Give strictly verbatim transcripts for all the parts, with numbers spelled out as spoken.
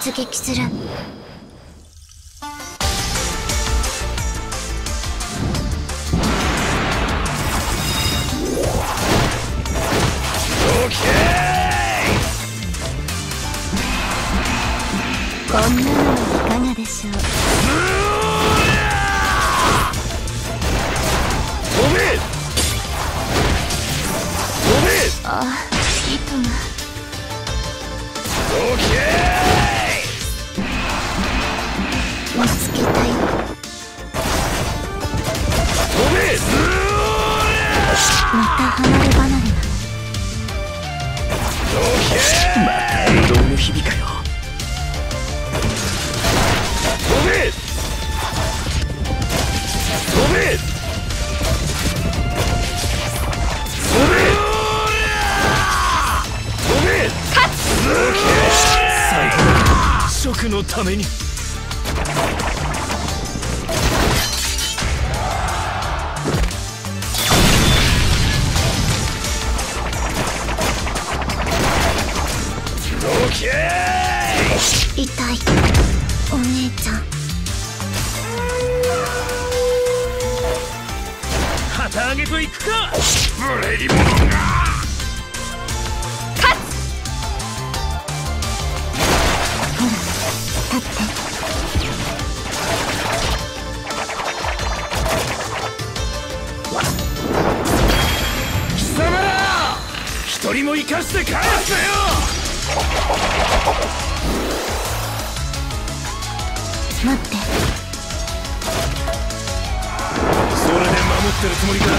出撃する。こんなのはいかがでしょう。 飛べ飛べ。 ああ、糸が。 オッケー。 見つけたよ。 飛べ。 また離れ離れな。 オッケー。また運動の日々かよ。飛べ飛べ飛べ飛べ。 勝つ。 最後の食のために。オッケー。 痛いお姉ちゃん。 旗揚げといくか。無礼者が勝つ。ほら立って。 貴様ら一人も生かして帰すなよ。 待って。 それで守ってるつもりか。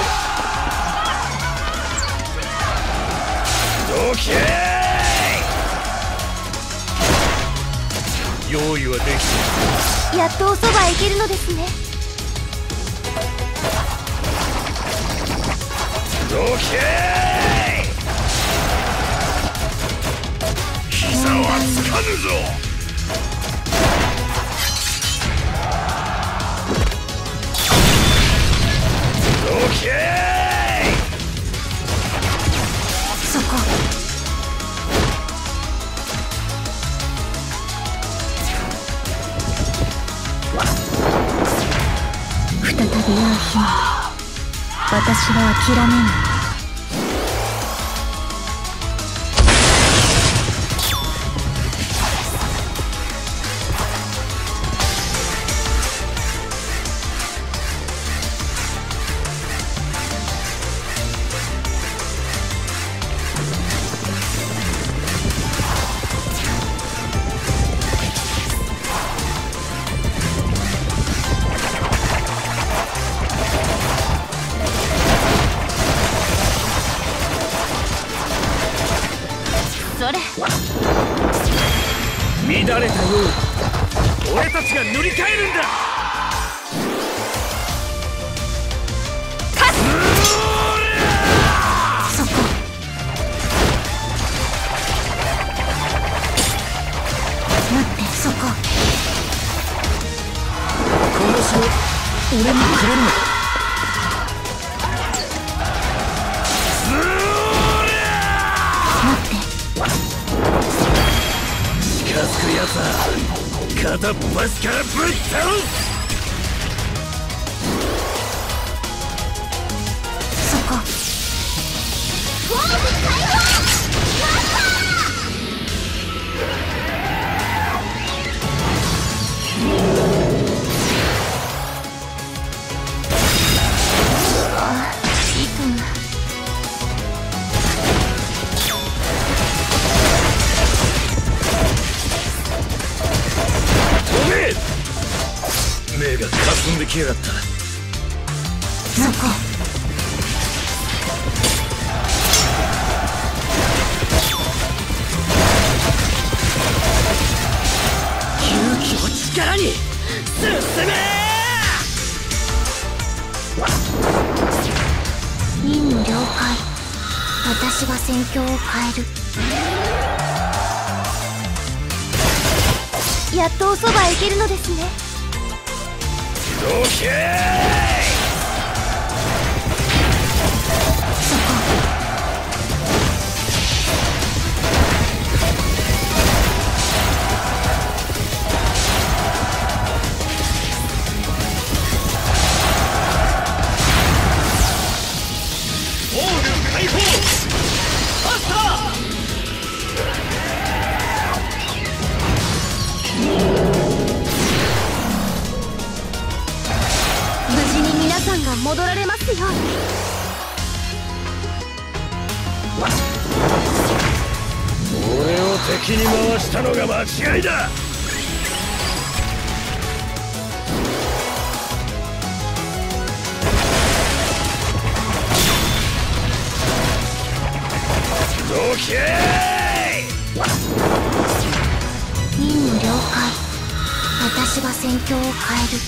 オッケー。用意はできた。 やっとおそばへ行けるのですね。 オッケー。膝はつかぬぞ。オッケー。 そこ。再び会う日まで私は諦めない。それ乱れたよう俺たちが塗り替えるんだ。 勝つ。そこ。待って、そこ。 この城俺にくれるのか。近づくやつは片っ端からぶっ倒す。 そこ。ああ、糸が。 目がかすんできやがった。 そこ。 勇気を力に進め。 任務了解。私が戦況を変える。やっとおそばへ行けるのですね。 オッケー。 そこ。 戻られますよ。 俺を敵に回したのが間違いだ。どけー。 任務了解。私が戦況を変える。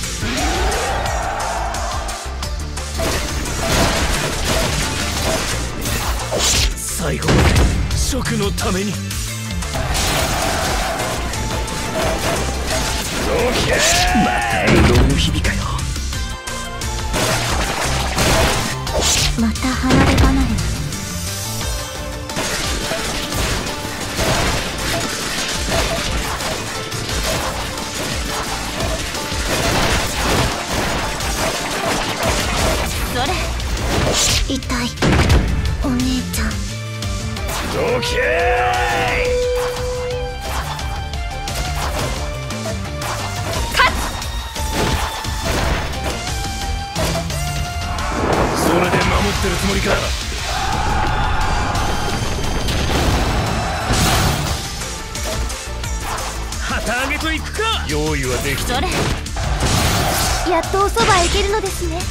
最後まで蜀のために。どけー。またうどんの日々かよ。 また離れ離れ。痛いお姉ちゃん。 どけー。 勝つ。 それで守ってるつもりか。旗揚げといくか。用意はできた。 それやっとおそばへ行けるのですね。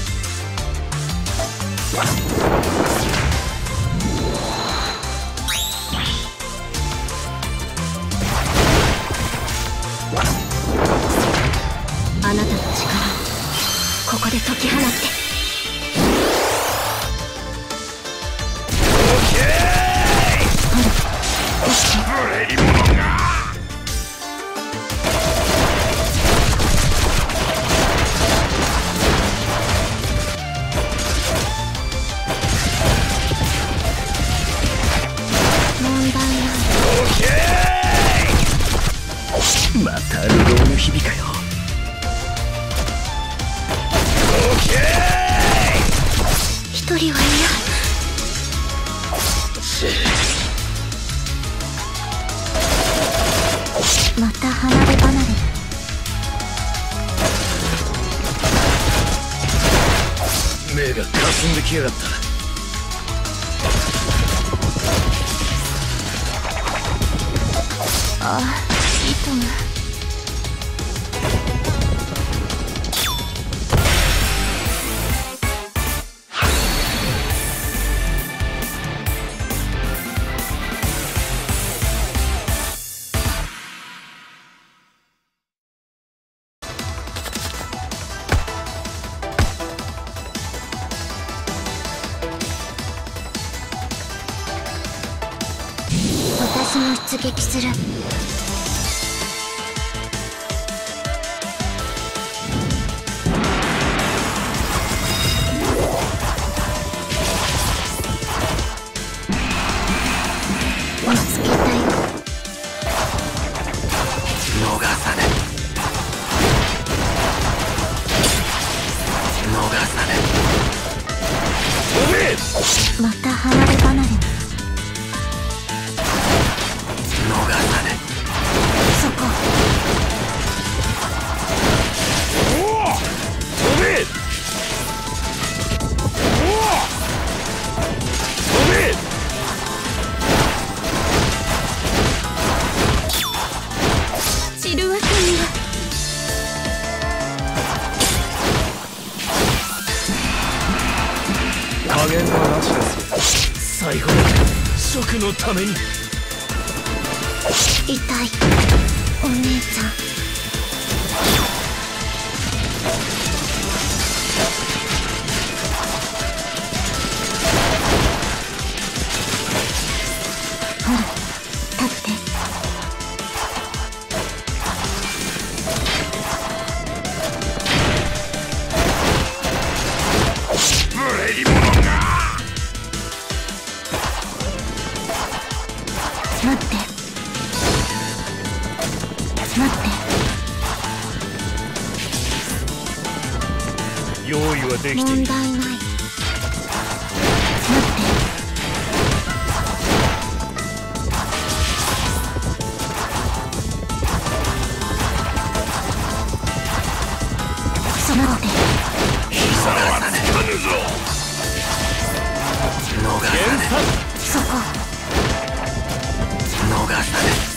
あなたの力ここで解き放って。 また流浪の日々かよ。 一人は嫌。また離れ離れ。 目がかすんできやがった。 ああ、糸が。私も出撃する。見つけたよ。 逃さね。逃さね。おめえ。 また離れ離れ。 逃さね。 そこ。 おお。おめえ。おお。おめえ。 散るわけには。 加減はなしですよ。最後まで蜀のために。 痛いお姉ちゃん。ほら立って。 無礼に者が。 待って。待って。 用意はできている。 問題ない。待って。その手。 膝はね。 ぬぞ。逃さねそこ逃さね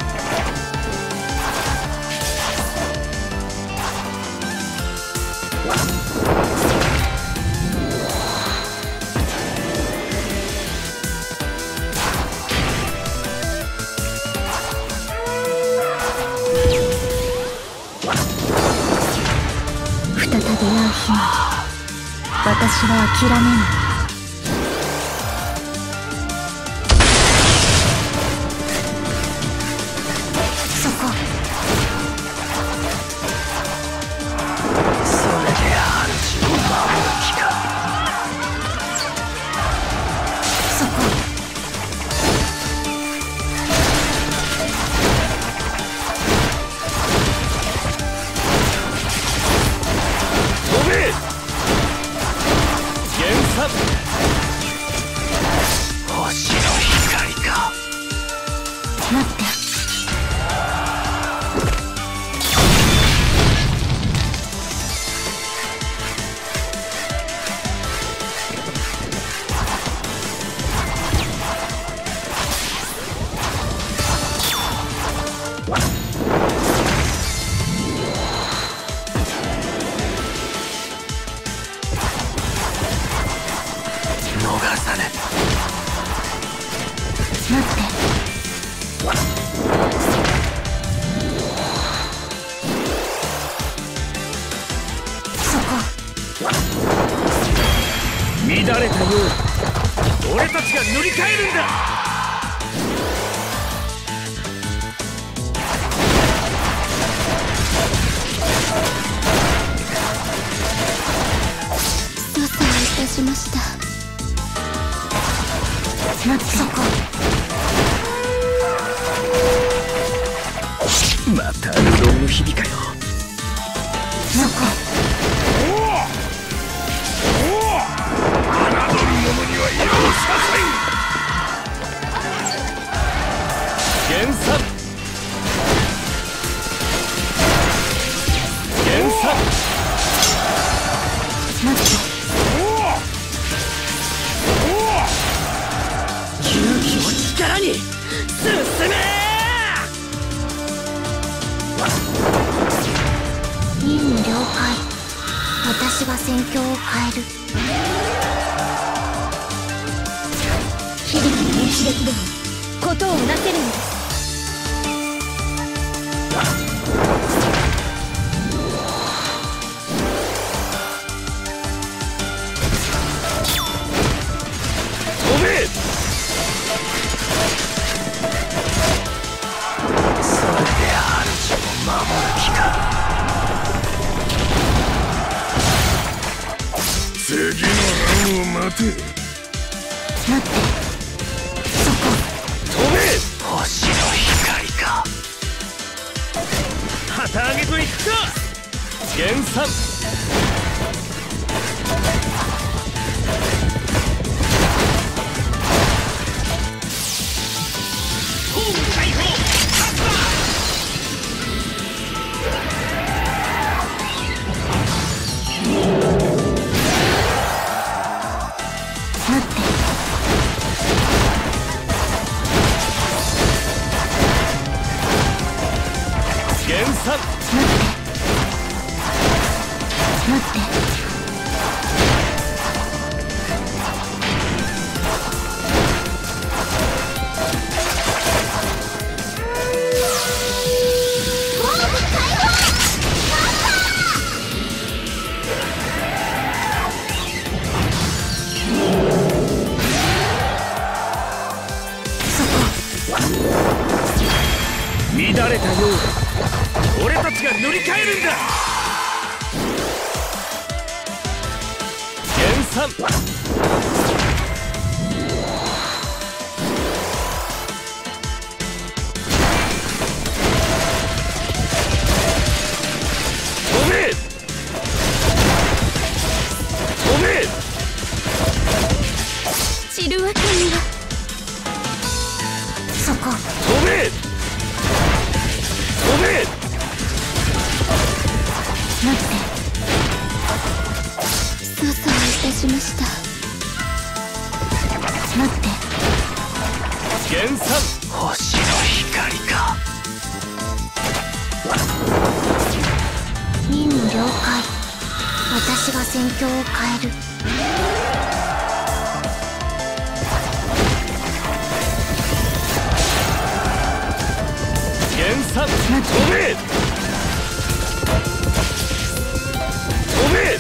再び会う日まで私は諦めない。そこそれで主を守る気か。 そこ飛べ減産。星の光か。 待って。 逃さね待って。そこ乱れたよう俺たちが塗り替えるんだ。 操作をいたしました。待って。そこまた流浪の日々かよ。 そこ侮る者には容赦せん。減産減産。 待って。 勇気を力に進め。 任務了解。私が戦況を変える。響きの一撃でも事をなせるのです。 飛べ。それで主を守る気か。次の乱を待て。 待って。そこ飛べ。星の光か。旗揚げといくか。減産。 待って。 減産。 待って待って。 乱れたよう俺たちが塗り替えるんだ。減産。飛べ飛べ。 散るわけには。そこ飛べ飛べ。 待って。操作をい戦況を変える。 減産飛べ飛べ。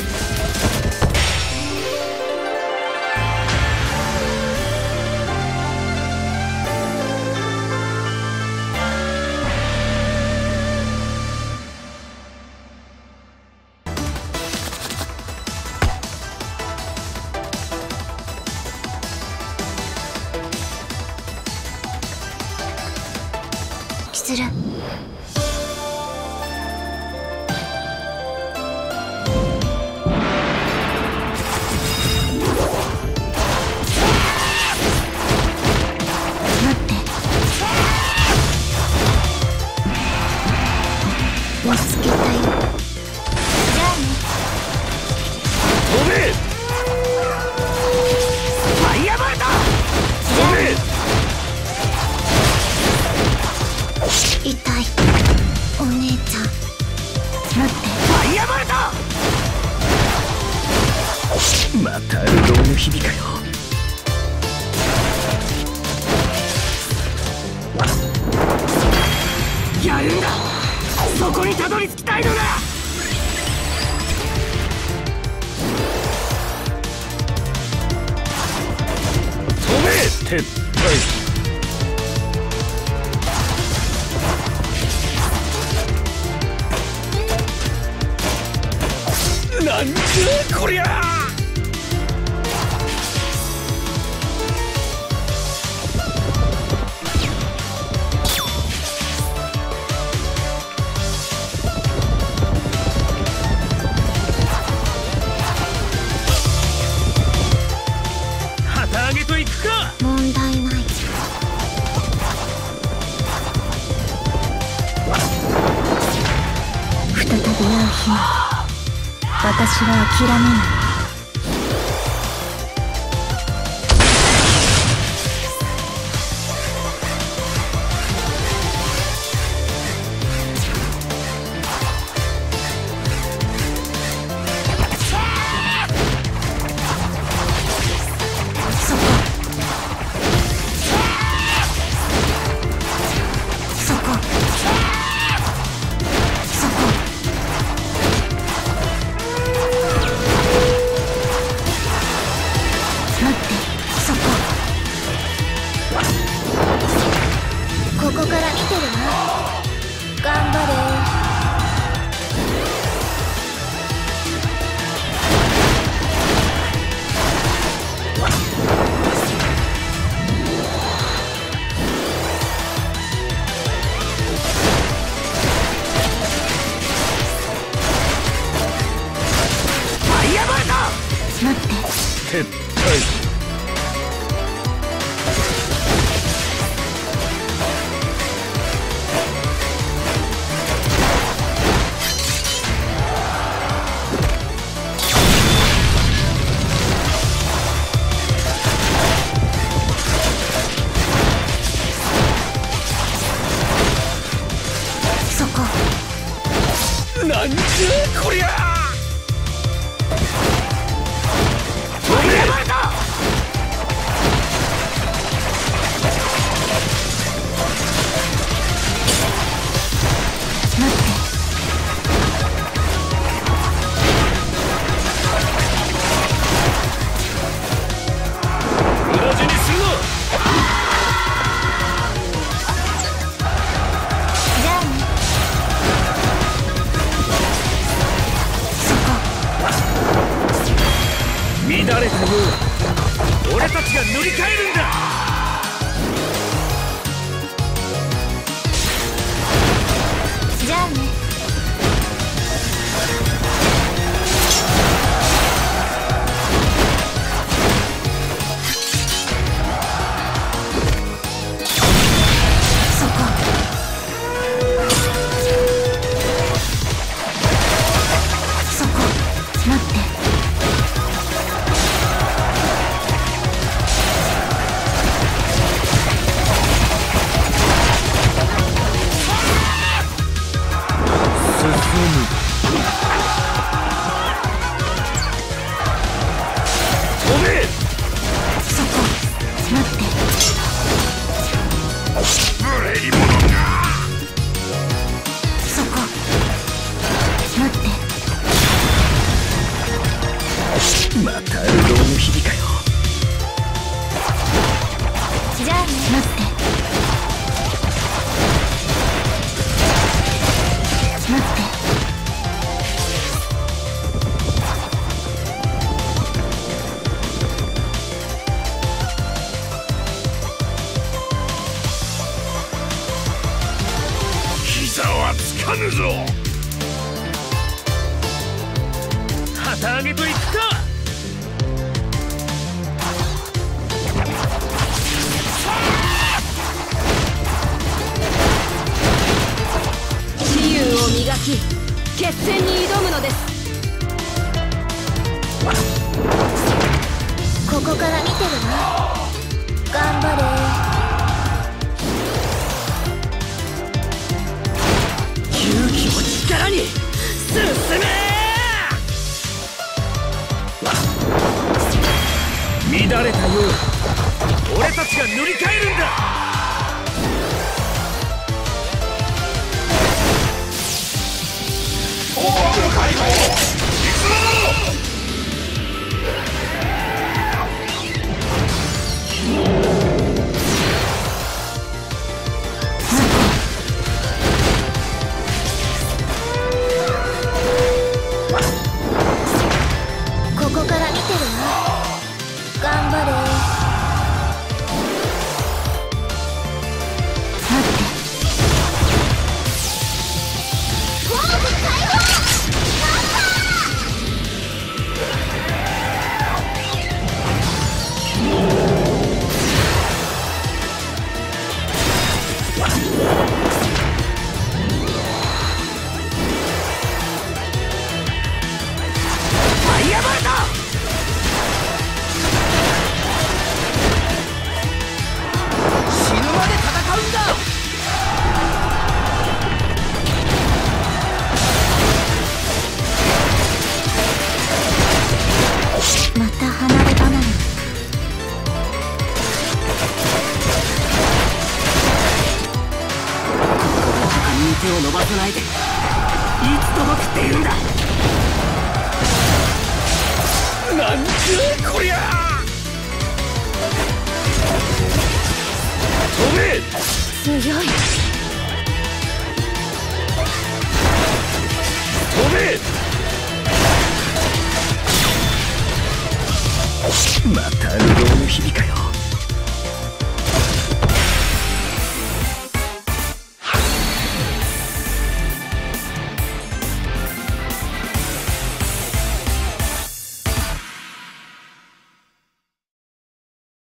する。見つけたよ。じゃあね。 飛べ。ファイアボルト。飛べ。 痛い。お姉ちゃん。待って。 ファイアボルト。また流浪の日々かよ。やるんだ。そこにたどり着きたいのだ。飛べ。撤退。なんじゃこりゃ。旗揚げといくか。 問題ない。再び会う日も私は諦めない。ここから見てるわ。頑張れ。 ファイアボルト。 待って。 撤退。なんじゃこりゃ。ファイアボルト。 待って。 裏地にするな。 じゃあね。 乱れたよう俺たちが塗り替えるんだ。 じゃあね。そこ。そこ。待って。 待って。 膝はつかぬぞ。旗揚げといくか。 自由を磨き決戦に挑むのです。 ここから見てるわ。頑張れ。 勇気を力に進め。乱れたよう俺たちが塗り替えるんだ。おお、解放行くぞ。 ここから見てるわ。頑張れ。待って。フォーム解放。 ファイアバルト。死ぬまで戦うんだ。 また離れ離れ。 他に手を伸ばさないでいつ届くっていうんだ。なんじゃこりゃ。飛べ。 強い。